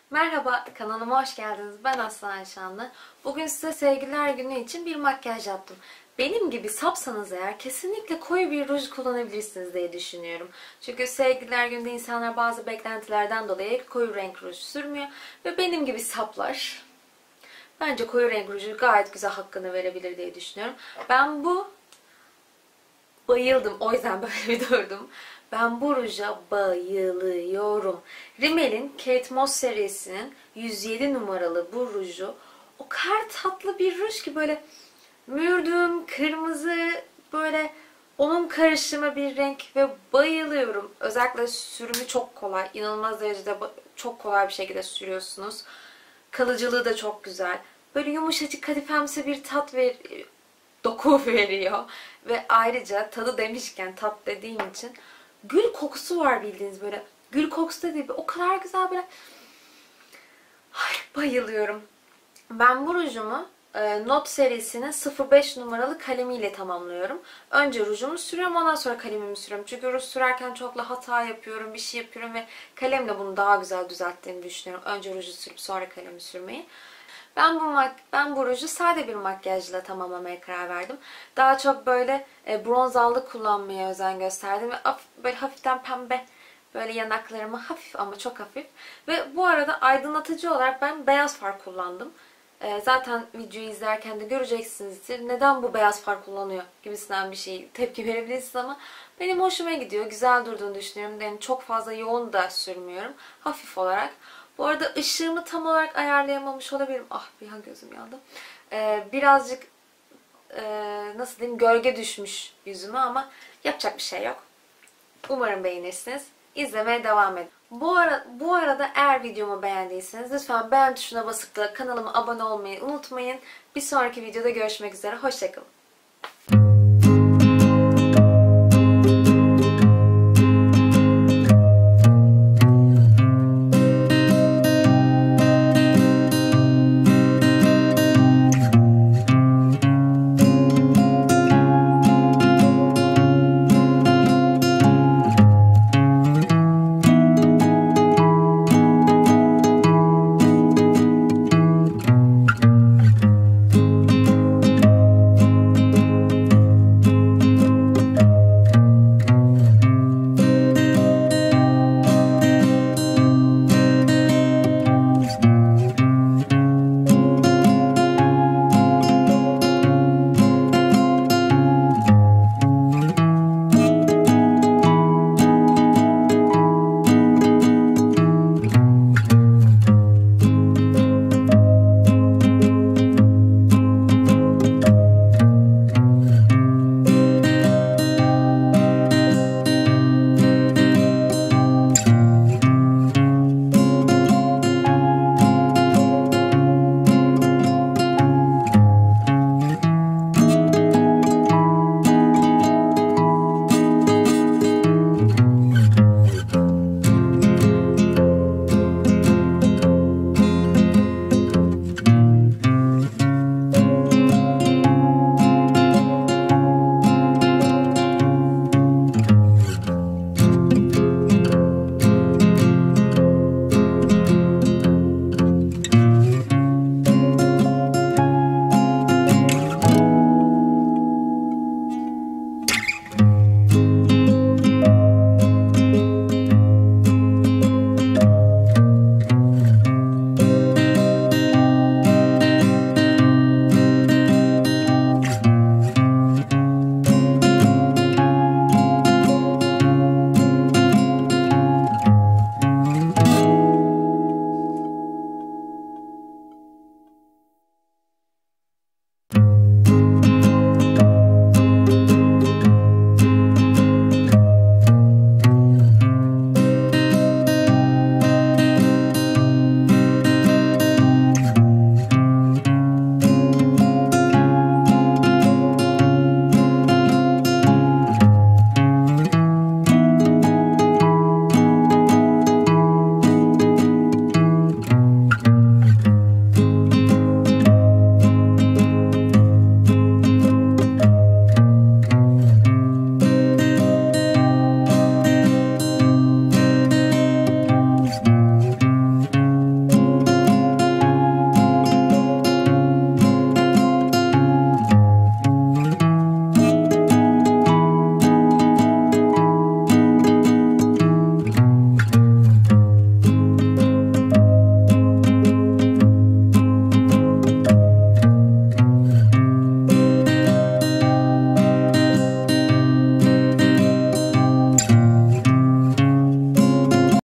Merhaba, kanalıma hoş geldiniz. Ben Aslı Ayşanlı. Bugün size Sevgililer Günü için bir makyaj yaptım. Benim gibi sapsanız eğer kesinlikle koyu bir ruj kullanabilirsiniz diye düşünüyorum. Çünkü Sevgililer Günü'nde insanlar bazı beklentilerden dolayı koyu renk ruj sürmüyor. Ve benim gibi saplar bence koyu renk ruju gayet güzel hakkını verebilir diye düşünüyorum. Bayıldım. O yüzden böyle bir durdum. Ben bu ruja bayılıyorum. Rimmel'in Kate Moss serisinin 107 numaralı bu ruju o kadar tatlı bir ruj ki böyle mürdüm, kırmızı, böyle onun karışımı bir renk ve bayılıyorum. Özellikle sürümü çok kolay. İnanılmaz derecede çok kolay bir şekilde sürüyorsunuz. Kalıcılığı da çok güzel. Böyle yumuşacık kadifemsi bir doku veriyor. Ve ayrıca tadı demişken tat dediğim için gül kokusu var bildiğiniz böyle. Gül kokusu dediği gibi o kadar güzel böyle. Ay, bayılıyorum. Ben bu rujumu Not serisinin 05 numaralı kalemiyle tamamlıyorum. Önce rujumu sürüyorum, ondan sonra kalemimi sürüyorum. Çünkü ruj sürerken çokla hata yapıyorum, bir şey yapıyorum ve kalemle bunu daha güzel düzelttiğimi düşünüyorum. Önce ruju sürüp sonra kalemi sürmeyi. Ben bu ruju sade bir makyajla tamamlamaya karar verdim. Daha çok böyle bronz allık kullanmaya özen gösterdim ve böyle hafiften pembe böyle yanaklarıma hafif ama çok hafif. Ve bu arada aydınlatıcı olarak ben beyaz far kullandım. Zaten videoyu izlerken de göreceksinizdir. Neden bu beyaz far kullanıyor gibisinden bir şey tepki verebilirsiniz ama benim hoşuma gidiyor. Güzel durduğunu düşünüyorum. Yani çok fazla yoğun da sürmüyorum. Hafif olarak. Bu arada ışığımı tam olarak ayarlayamamış olabilirim. Ah, bir an gözüm yandı. Birazcık nasıl diyeyim, gölge düşmüş yüzüme ama yapacak bir şey yok. Umarım beğenirsiniz. İzlemeye devam edin. Bu arada eğer videomu beğendiyseniz lütfen beğen tuşuna basıp da kanalıma abone olmayı unutmayın. Bir sonraki videoda görüşmek üzere. Hoşça kalın.